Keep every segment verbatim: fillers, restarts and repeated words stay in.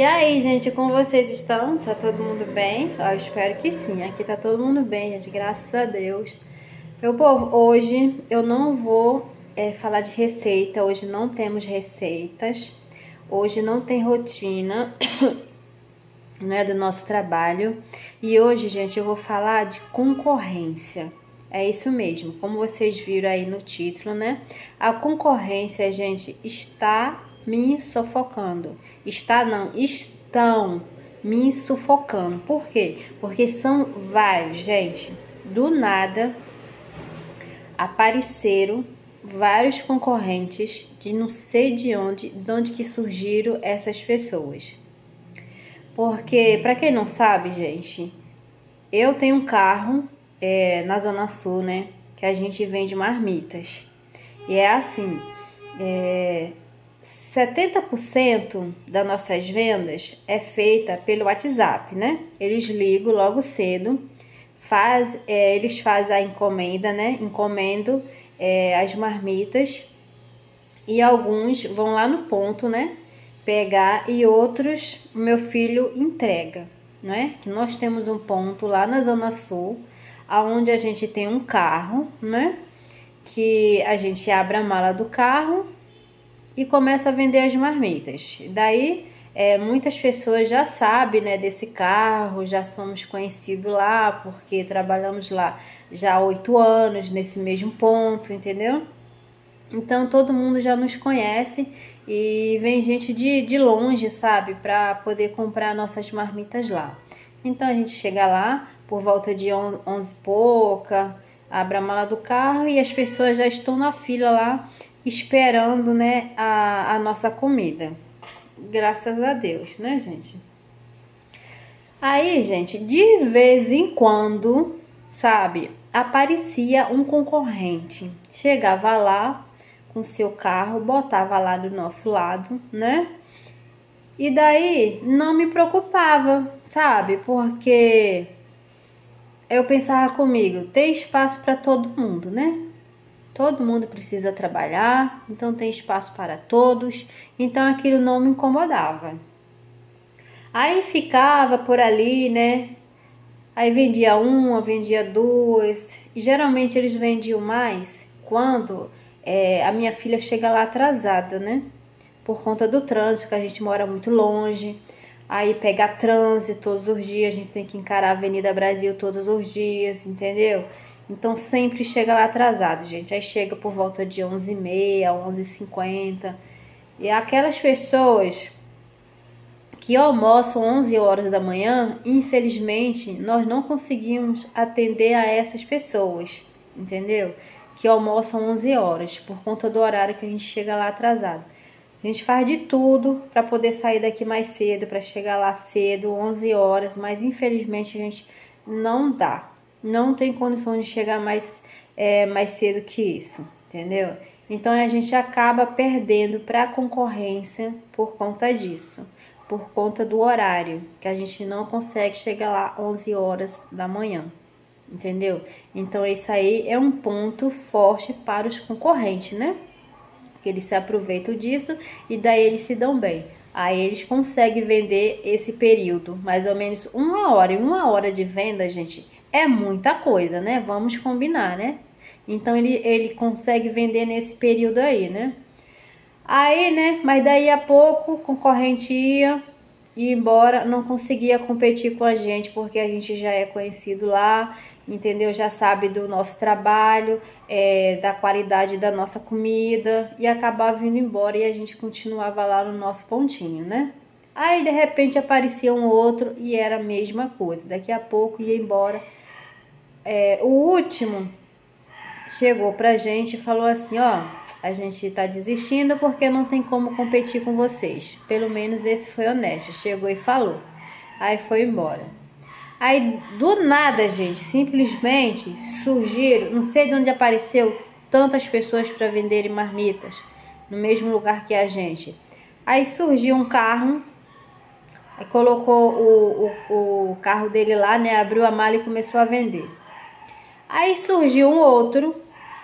E aí, gente, como vocês estão? Tá todo mundo bem? Eu espero que sim. Aqui tá todo mundo bem, gente, graças a Deus. Meu povo, hoje eu não vou é, falar de receita. Hoje não temos receitas. Hoje não tem rotina, né, do nosso trabalho. E hoje, gente, eu vou falar de concorrência. É isso mesmo, como vocês viram aí no título, né? A concorrência, gente, está me sufocando. Está não, estão me sufocando. Por quê? Porque são vários, gente. Do nada apareceram vários concorrentes de não sei de onde, de onde que surgiram essas pessoas. Porque, para quem não sabe, gente, eu tenho um carro é, na Zona Sul, né? Que a gente vende marmitas. E é assim, é, setenta por cento das nossas vendas é feita pelo WhatsApp, né? Eles ligam logo cedo, faz, é, eles fazem a encomenda, né? Encomendo é, as marmitas e alguns vão lá no ponto, né? Pegar e outros o meu filho entrega, né? Que nós temos um ponto lá na Zona Sul, aonde a gente tem um carro, né? Que a gente abre a mala do carro e começa a vender as marmitas. Daí, é, muitas pessoas já sabem, né, desse carro, já somos conhecidos lá, porque trabalhamos lá já há oito anos nesse mesmo ponto, entendeu? Então, todo mundo já nos conhece e vem gente de, de longe, sabe, para poder comprar nossas marmitas lá. Então, a gente chega lá por volta de onze e pouca, abre a mala do carro e as pessoas já estão na fila lá, esperando, né, a, a nossa comida. Graças a Deus, né, gente? Aí, gente, de vez em quando, sabe, aparecia um concorrente. Chegava lá com seu carro, botava lá do nosso lado, né? E daí não me preocupava, sabe? Porque eu pensava comigo, tem espaço para todo mundo, né? Todo mundo precisa trabalhar, então tem espaço para todos. Então aquilo não me incomodava. Aí ficava por ali, né? Aí vendia uma, vendia duas. E geralmente eles vendiam mais quando é, a minha filha chega lá atrasada, né? Por conta do trânsito, que a gente mora muito longe. Aí pega trânsito todos os dias, a gente tem que encarar a Avenida Brasil todos os dias, entendeu? Então sempre chega lá atrasado, gente. Aí chega por volta de onze e meia, onze e cinquenta. E aquelas pessoas que almoçam onze horas da manhã, infelizmente, nós não conseguimos atender a essas pessoas, entendeu? Que almoçam onze horas, por conta do horário que a gente chega lá atrasado. A gente faz de tudo para poder sair daqui mais cedo, para chegar lá cedo, onze horas, mas infelizmente a gente não dá. Não tem condição de chegar mais, é, mais cedo que isso, entendeu? Então a gente acaba perdendo para a concorrência por conta disso, por conta do horário, que a gente não consegue chegar lá onze horas da manhã, entendeu? Então isso aí é um ponto forte para os concorrentes, né? Que eles se aproveitam disso e daí eles se dão bem. Aí eles conseguem vender esse período, mais ou menos uma hora. E uma hora de venda, gente, é muita coisa, né? Vamos combinar, né? Então ele, ele consegue vender nesse período aí, né? Aí, né? Mas daí a pouco o concorrente ia, ia embora, não conseguia competir com a gente, porque a gente já é conhecido lá, entendeu? Já sabe do nosso trabalho, é, da qualidade da nossa comida, e acabava vindo embora e a gente continuava lá no nosso pontinho, né? Aí de repente aparecia um outro e era a mesma coisa, daqui a pouco ia embora. É, o último chegou pra gente e falou assim, ó, a gente tá desistindo porque não tem como competir com vocês. Pelo menos esse foi honesto, chegou e falou. Aí foi embora. Aí, do nada, gente, simplesmente surgiram, não sei de onde apareceu tantas pessoas para venderem marmitas no mesmo lugar que a gente. Aí surgiu um carro, aí colocou o, o, o carro dele lá, né, abriu a mala e começou a vender. Aí surgiu um outro,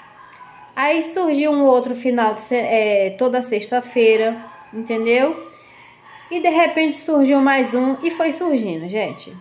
aí surgiu um outro final de é, toda sexta-feira, entendeu? E de repente surgiu mais um e foi surgindo, gente.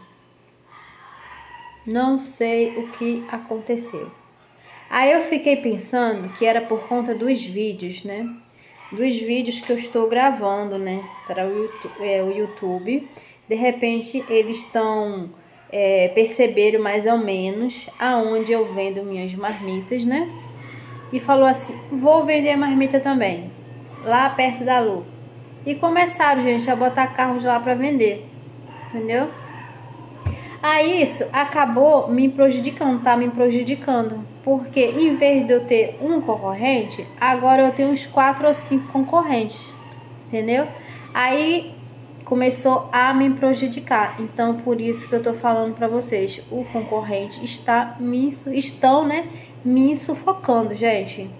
Não sei o que aconteceu. Aí eu fiquei pensando que era por conta dos vídeos, né? Dos vídeos que eu estou gravando, né? Para o YouTube. É, o YouTube. De repente eles estão é, perceberam mais ou menos aonde eu vendo minhas marmitas, né? E falou assim, vou vender marmita também, lá perto da Lu. E começaram, gente, a botar carros lá para vender, entendeu? Aí isso acabou me prejudicando, tá me prejudicando. Porque em vez de eu ter um concorrente, agora eu tenho uns quatro ou cinco concorrentes, entendeu? Aí começou a me prejudicar. Então, por isso que eu tô falando para vocês, o concorrente está me, estão, né, me sufocando, gente.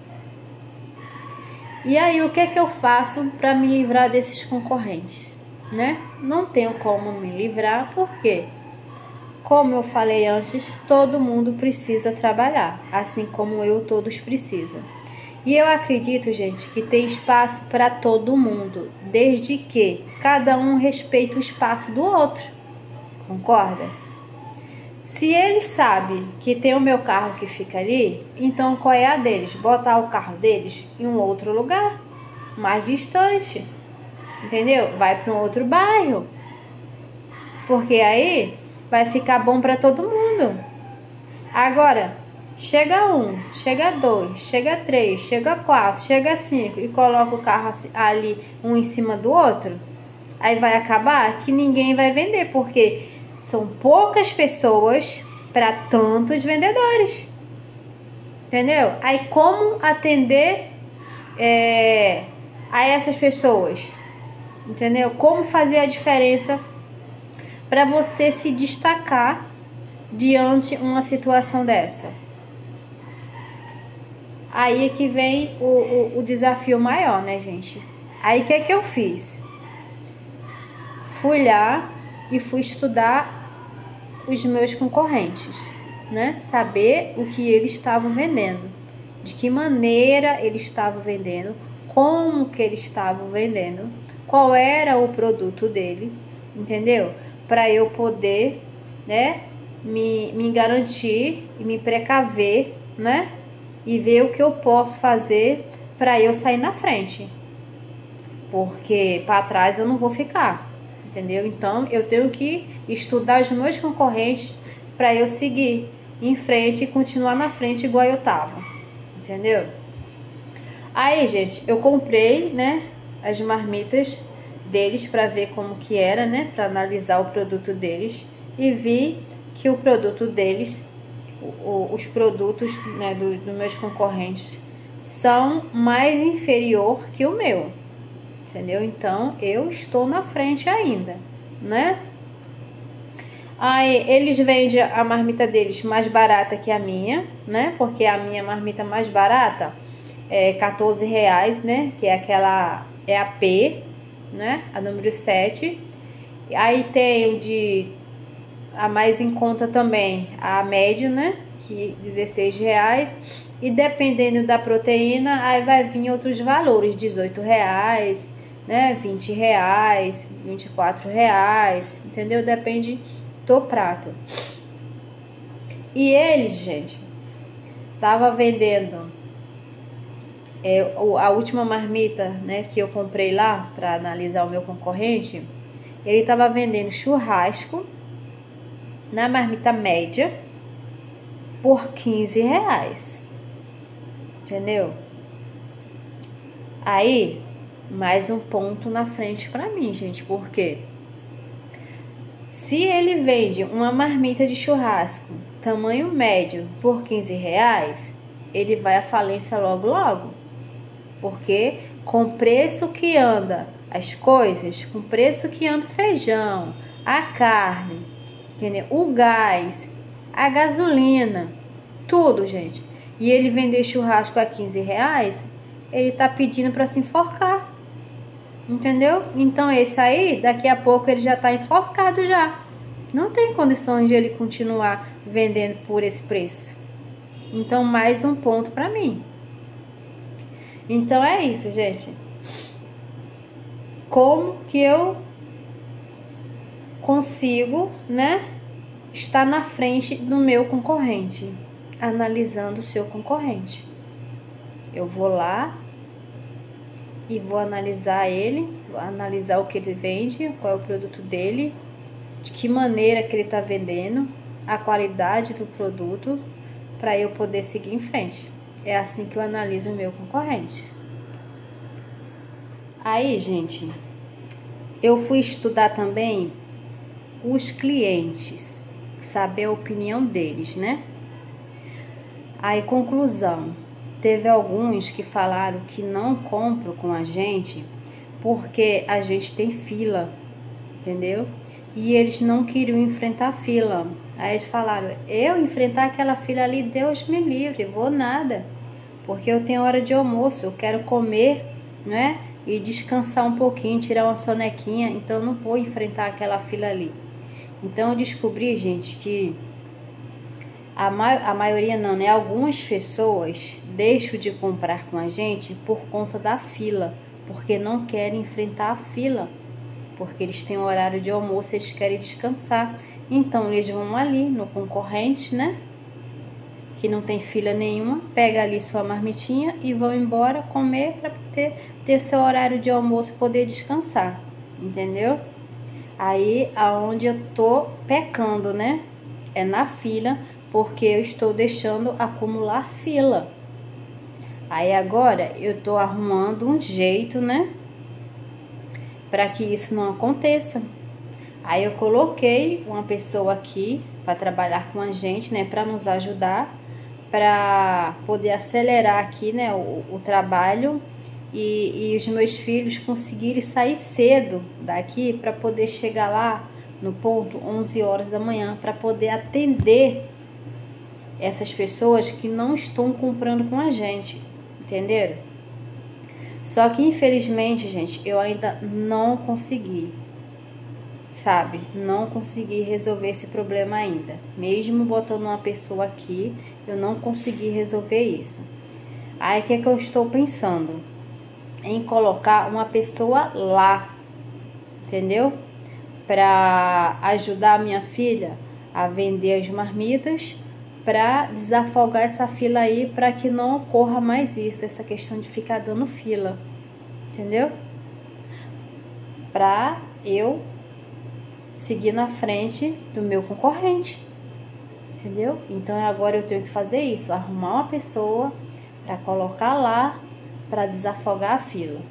E aí, o que é que eu faço para me livrar desses concorrentes, né? Não tenho como me livrar, porque, como eu falei antes, todo mundo precisa trabalhar, assim como eu, todos precisam. E eu acredito, gente, que tem espaço para todo mundo, desde que cada um respeite o espaço do outro. Concorda? Se eles sabem que tem o meu carro que fica ali, então qual é a deles? Botar o carro deles em um outro lugar, mais distante, entendeu? Vai para um outro bairro, porque aí vai ficar bom para todo mundo. Agora, chega um, chega dois, chega três, chega quatro, chega cinco e coloca o carro ali um em cima do outro, aí vai acabar que ninguém vai vender, porque são poucas pessoas para tantos vendedores, entendeu? Aí como atender é, a essas pessoas, entendeu? Como fazer a diferença para você se destacar diante uma situação dessa? Aí é que vem o, o, o desafio maior, né, gente? Aí o que é que eu fiz? Fui lá e fui estudar os meus concorrentes, né? Saber o que eles estavam vendendo, de que maneira eles estavam vendendo, como que eles estavam vendendo, qual era o produto dele, entendeu? Para eu poder, né, me, me garantir e me precaver, né? E ver o que eu posso fazer para eu sair na frente, porque para trás eu não vou ficar, entendeu? Então eu tenho que estudar os meus concorrentes para eu seguir em frente e continuar na frente igual eu tava, entendeu? Aí, gente, eu comprei, né, as marmitas deles para ver como que era, né, para analisar o produto deles, e vi que o produto deles, o, o, os produtos, né, do, dos meus concorrentes são mais inferior que o meu, entendeu? Então eu estou na frente ainda, né? Aí eles vendem a marmita deles mais barata que a minha, né? Porque a minha marmita mais barata é quatorze reais, né? Que é aquela, é a P, né? A número sete. Aí tem o de, a mais em conta também, a média, né? Que dezesseis reais. E dependendo da proteína, aí vai vir outros valores, dezoito reais, né? vinte reais, vinte e quatro reais, entendeu? Depende do prato. E eles, gente, tava vendendo é, a última marmita, né, que eu comprei lá para analisar o meu concorrente. Ele tava vendendo churrasco na marmita média por quinze reais, entendeu? Aí mais um ponto na frente para mim, gente, porque se ele vende uma marmita de churrasco tamanho médio por quinze reais, ele vai à falência logo logo. Porque com preço que anda as coisas, com preço que anda o feijão, a carne, entendeu? O gás, a gasolina, tudo, gente. E ele vender churrasco a quinze reais, ele tá pedindo para se enforcar. Entendeu? Então esse aí, daqui a pouco ele já tá enforcado já. Não tem condições de ele continuar vendendo por esse preço. Então mais um ponto para mim. Então é isso, gente. Como que eu consigo, né, estar na frente do meu concorrente, analisando o seu concorrente. Eu vou lá e vou analisar ele, vou analisar o que ele vende, qual é o produto dele, de que maneira que ele está vendendo, a qualidade do produto, para eu poder seguir em frente. É assim que eu analiso o meu concorrente. Aí, gente, eu fui estudar também os clientes, saber a opinião deles, né? Aí, conclusão, teve alguns que falaram que não compram com a gente porque a gente tem fila, entendeu? E eles não queriam enfrentar a fila. Aí eles falaram, eu enfrentar aquela fila ali, Deus me livre, vou nada. Porque eu tenho hora de almoço, eu quero comer, né? E descansar um pouquinho, tirar uma sonequinha, então eu não vou enfrentar aquela fila ali. Então eu descobri, gente, que a, ma a maioria não, né? Algumas pessoas deixam de comprar com a gente por conta da fila, porque não querem enfrentar a fila, porque eles têm horário de almoço, eles querem descansar. Então eles vão ali no concorrente, né? Que não tem fila nenhuma, pega ali sua marmitinha e vão embora comer para poder ter seu horário de almoço, poder descansar, entendeu? Aí aonde eu tô pecando, né? É na fila, porque eu estou deixando acumular fila. Aí agora eu tô arrumando um jeito, né? Para que isso não aconteça. Aí eu coloquei uma pessoa aqui para trabalhar com a gente, né? Para nos ajudar, para poder acelerar aqui, né? O, o trabalho e, e os meus filhos conseguirem sair cedo daqui para poder chegar lá no ponto onze horas da manhã, para poder atender essas pessoas que não estão comprando com a gente, entenderam? Só que infelizmente, gente, eu ainda não consegui, sabe? Não consegui resolver esse problema ainda. Mesmo botando uma pessoa aqui, eu não consegui resolver isso. Aí o que é que eu estou pensando? Em colocar uma pessoa lá, entendeu? Para ajudar a minha filha a vender as marmitas, para desafogar essa fila aí, para que não ocorra mais isso, essa questão de ficar dando fila, entendeu? Para eu seguir na frente do meu concorrente, entendeu? Então agora eu tenho que fazer isso, arrumar uma pessoa para colocar lá, para desafogar a fila.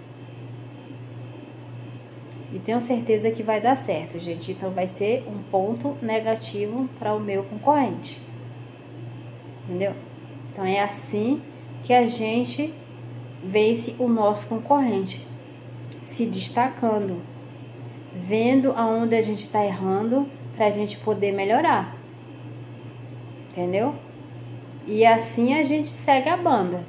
E tenho certeza que vai dar certo, gente. Então vai ser um ponto negativo para o meu concorrente, entendeu? Então é assim que a gente vence o nosso concorrente, se destacando, vendo aonde a gente está errando para a gente poder melhorar, entendeu? E assim a gente segue a banda.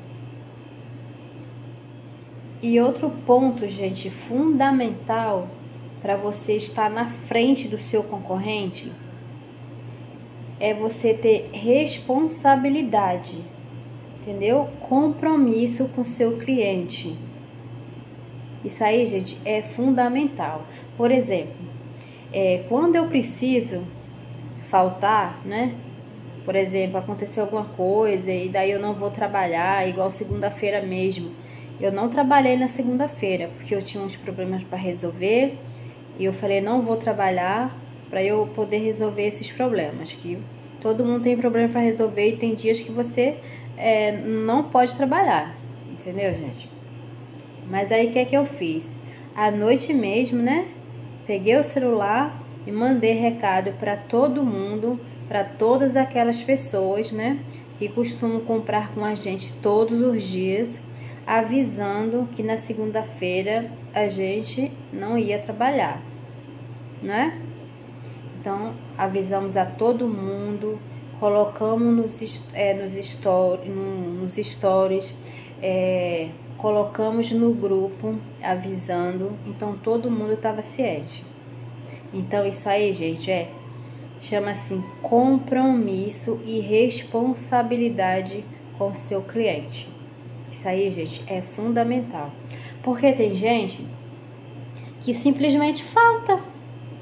E outro ponto, gente, fundamental para você estar na frente do seu concorrente é você ter responsabilidade, entendeu? Compromisso com seu cliente. Isso aí, gente, é fundamental. Por exemplo, é, quando eu preciso faltar, né? Por exemplo, aconteceu alguma coisa e daí eu não vou trabalhar, igual segunda-feira mesmo. Eu não trabalhei na segunda-feira, porque eu tinha uns problemas para resolver. E eu falei, não vou trabalhar para eu poder resolver esses problemas. Que todo mundo tem problema para resolver e tem dias que você é, não pode trabalhar. Entendeu, gente? Mas aí, o que é que eu fiz? À noite mesmo, né? Peguei o celular e mandei recado para todo mundo, para todas aquelas pessoas, né? Que costumam comprar com a gente todos os dias, avisando que na segunda-feira a gente não ia trabalhar, né? Então, avisamos a todo mundo, colocamos nos, é, nos, story, no, nos stories, é, colocamos no grupo, avisando, então todo mundo estava ciente. Então, isso aí, gente, é, chama assim, compromisso e responsabilidade com o seu cliente. Isso aí, gente, é fundamental. Porque tem gente que simplesmente falta,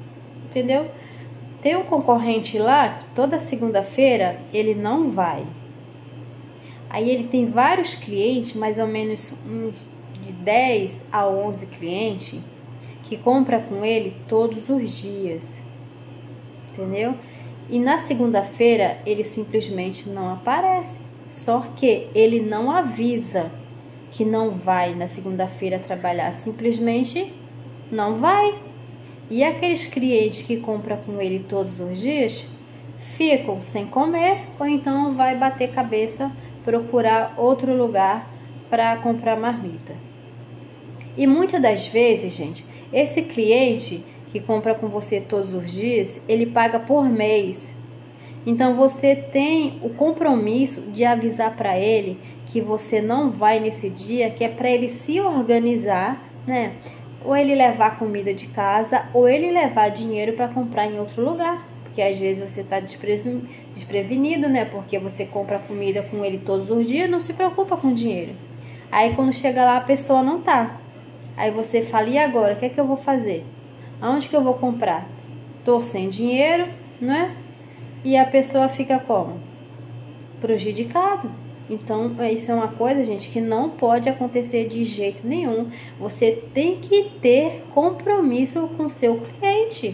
entendeu? Tem um concorrente lá que toda segunda-feira ele não vai. Aí ele tem vários clientes, mais ou menos uns de dez a onze clientes, que compra com ele todos os dias, entendeu? E na segunda-feira ele simplesmente não aparece, só que ele não avisa que não vai na segunda-feira trabalhar, simplesmente não vai. E aqueles clientes que compram com ele todos os dias ficam sem comer, ou então vai bater cabeça, procurar outro lugar para comprar marmita. E muitas das vezes, gente, esse cliente que compra com você todos os dias, ele paga por mês. Então você tem o compromisso de avisar para ele que você não vai nesse dia, que é para ele se organizar, né? Ou ele levar comida de casa, ou ele levar dinheiro para comprar em outro lugar. Porque às vezes você está desprevenido, né? Porque você compra comida com ele todos os dias, não se preocupa com dinheiro. Aí quando chega lá a pessoa não tá. Aí você fala, e agora? O que é que eu vou fazer? Aonde que eu vou comprar? Tô sem dinheiro, né? E a pessoa fica como? Prejudicado. Então, isso é uma coisa, gente, que não pode acontecer de jeito nenhum. Você tem que ter compromisso com o seu cliente.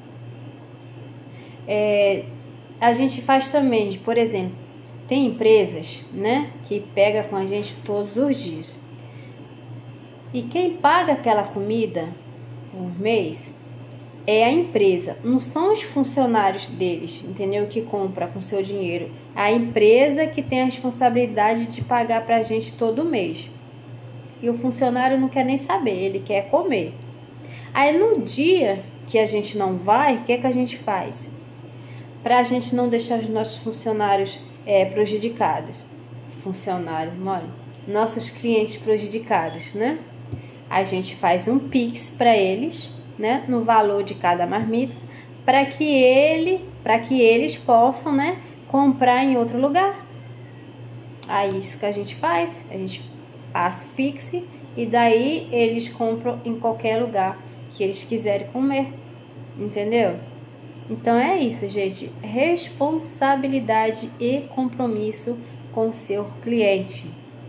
É, a gente faz também, por exemplo, tem empresas, né, que pega com a gente todos os dias. E quem paga aquela comida por mês é a empresa, não são os funcionários deles, entendeu? Que compra com seu dinheiro. A empresa que tem a responsabilidade de pagar pra gente todo mês. E o funcionário não quer nem saber, ele quer comer. Aí no dia que a gente não vai, o que é que a gente faz? Pra gente não deixar os nossos funcionários é, prejudicados. Funcionários, olha, nossos clientes prejudicados, né? A gente faz um Pix para eles, né, no valor de cada marmita, para que ele, para que eles possam, né, comprar em outro lugar. Aí isso que a gente faz, a gente passa o Pix e daí eles compram em qualquer lugar que eles quiserem comer, entendeu? Então é isso, gente, responsabilidade e compromisso com o seu cliente.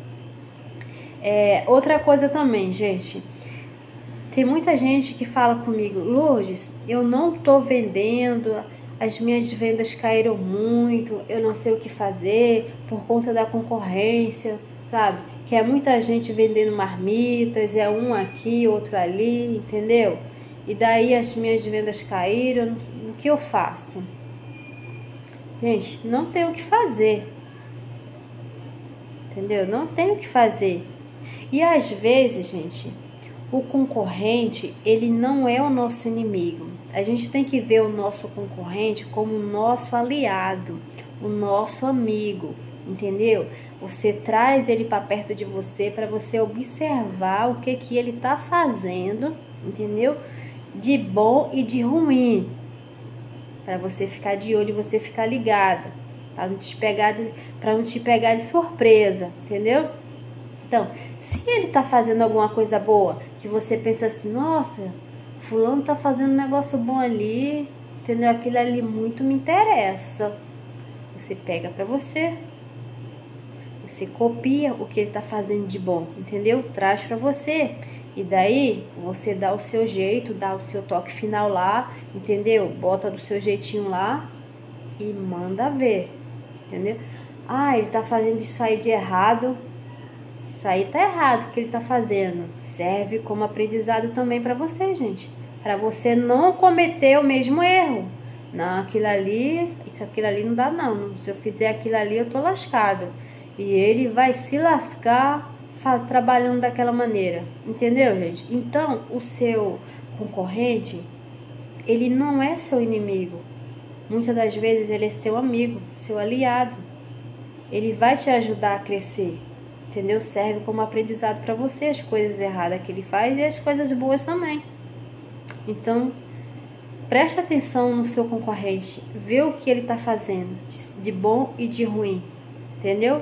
É, outra coisa também, gente, tem muita gente que fala comigo, Lourdes, eu não tô vendendo, as minhas vendas caíram muito, eu não sei o que fazer por conta da concorrência, sabe? Que é muita gente vendendo marmitas, é um aqui, outro ali, entendeu? E daí as minhas vendas caíram, o que eu faço? Gente, não tem o que fazer, entendeu? Não tem o que fazer. E às vezes, gente, o concorrente, ele não é o nosso inimigo. A gente tem que ver o nosso concorrente como nosso aliado, o nosso amigo, entendeu? Você traz ele para perto de você para você observar o que que ele tá fazendo, entendeu? De bom e de ruim. Para você ficar de olho e você ficar ligada, para não te pegar de, para não te pegar de surpresa, entendeu? Então, se ele tá fazendo alguma coisa boa, que você pensa assim, nossa, fulano tá fazendo um negócio bom ali, entendeu? Aquilo ali muito me interessa. Você pega pra você. Você copia o que ele tá fazendo de bom, entendeu? Traz pra você. E daí, você dá o seu jeito, dá o seu toque final lá, entendeu? Bota do seu jeitinho lá e manda ver, entendeu? Ah, ele tá fazendo isso aí de errado. Isso aí tá errado o que ele tá fazendo. Serve como aprendizado também para você, gente. Para você não cometer o mesmo erro. Não, aquilo ali, isso aquilo ali não dá não. Se eu fizer aquilo ali, eu tô lascado. E ele vai se lascar trabalhando daquela maneira. Entendeu, gente? Então, o seu concorrente, ele não é seu inimigo. Muitas das vezes ele é seu amigo, seu aliado. Ele vai te ajudar a crescer. Entendeu? Serve como aprendizado para você as coisas erradas que ele faz e as coisas boas também. Então, preste atenção no seu concorrente, vê o que ele está fazendo, de bom e de ruim, entendeu?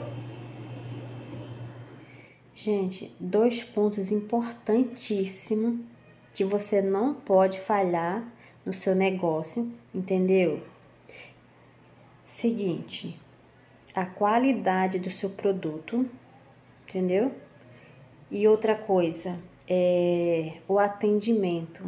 Gente, dois pontos importantíssimos que você não pode falhar no seu negócio, entendeu? Seguinte, a qualidade do seu produto, entendeu? E outra coisa, é o atendimento.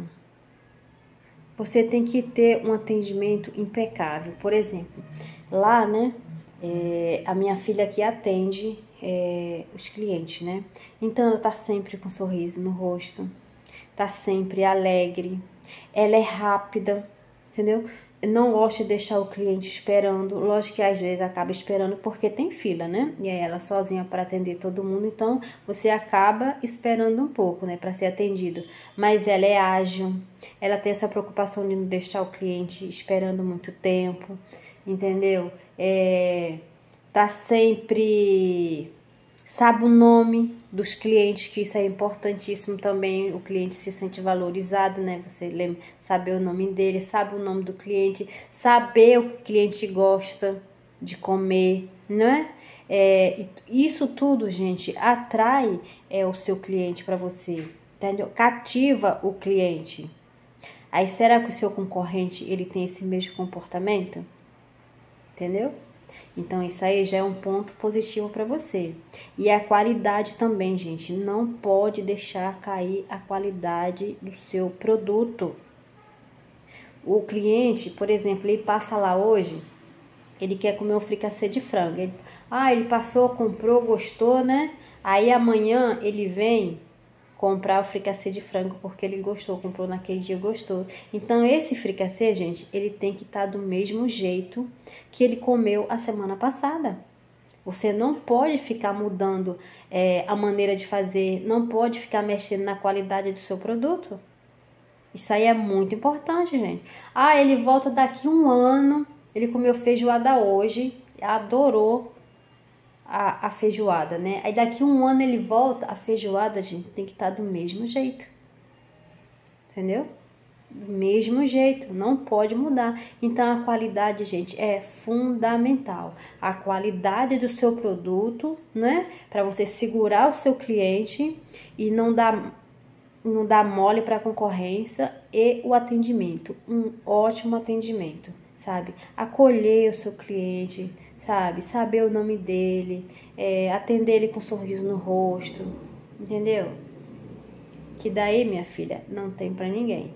Você tem que ter um atendimento impecável. Por exemplo, lá, né, é, a minha filha aqui atende é, os clientes, né? Então, ela tá sempre com um sorriso no rosto, tá sempre alegre, ela é rápida, entendeu? Não gosto de deixar o cliente esperando. Lógico que às vezes acaba esperando porque tem fila, né? E aí ela sozinha para atender todo mundo, então você acaba esperando um pouco, né, para ser atendido. Mas ela é ágil, ela tem essa preocupação de não deixar o cliente esperando muito tempo, entendeu? É, tá sempre sabe o nome dos clientes, que isso é importantíssimo também, o cliente se sente valorizado, né? Você lembra, saber o nome dele, sabe o nome do cliente, saber o que o cliente gosta de comer, não é? É, isso tudo, gente, atrai é, o seu cliente para você, entendeu? Cativa o cliente. Aí, será que o seu concorrente, ele tem esse mesmo comportamento? Entendeu? Então, isso aí já é um ponto positivo para você. E a qualidade também, gente. Não pode deixar cair a qualidade do seu produto. O cliente, por exemplo, ele passa lá hoje, ele quer comer um fricassê de frango. Ele, ah, ele passou, comprou, gostou, né? Aí amanhã ele vem comprar o fricassê de frango porque ele gostou, comprou naquele dia, gostou. Então, esse fricassê, gente, ele tem que estar do mesmo jeito que ele comeu a semana passada. Você não pode ficar mudando é, a maneira de fazer, não pode ficar mexendo na qualidade do seu produto. Isso aí é muito importante, gente. Ah, ele volta daqui um ano, ele comeu feijoada hoje, adorou A, a feijoada, né? Aí daqui um ano ele volta, a feijoada, gente, tem que estar do mesmo jeito. Entendeu? Do mesmo jeito, não pode mudar. Então, a qualidade, gente, é fundamental. A qualidade do seu produto, né? Para você segurar o seu cliente e não dar, não dar mole para a concorrência, e o atendimento. Um ótimo atendimento, sabe? Acolher o seu cliente, sabe? Saber o nome dele, é, atender ele com um sorriso no rosto, entendeu? Que daí, minha filha, não tem pra ninguém.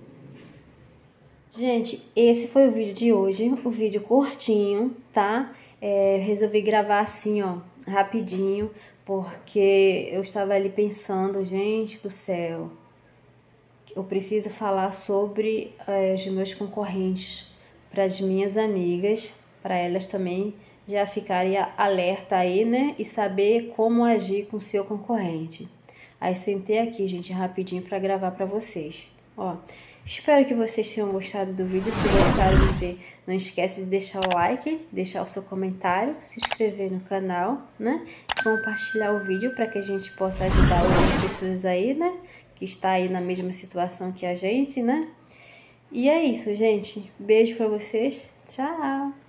Gente, esse foi o vídeo de hoje, o vídeo curtinho, tá? É, resolvi gravar assim, ó, rapidinho, porque eu estava ali pensando, gente do céu, eu preciso falar sobre é, os meus concorrentes para as minhas amigas, para elas também já ficarem alerta aí, né? E saber como agir com o seu concorrente. Aí sentei aqui, gente, rapidinho para gravar para vocês. Ó, espero que vocês tenham gostado do vídeo. Se gostaram de ver, não esquece de deixar o like, deixar o seu comentário, se inscrever no canal, né? Compartilhar o vídeo para que a gente possa ajudar outras pessoas aí, né? Que está aí na mesma situação que a gente, né? E é isso, gente. Beijo para vocês. Tchau!